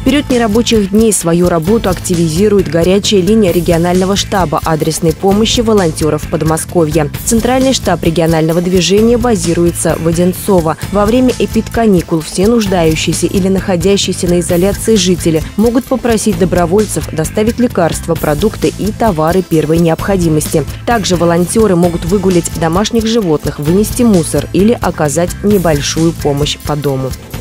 период нерабочих дней свою работу активизирует горячая линия регионального штаба адресной помощи волонтеров Подмосковья. Центральный штаб регионального движения базируется в Одинцово. Во время эпидканикул все нуждающиеся или находящиеся на изоляции жители могут попросить добровольцев доставить лекарства, продукты и товары первой необходимости. Также волонтеры могут выгулять домашних животных, вынести мусор или оказать небольшую помощь по дому.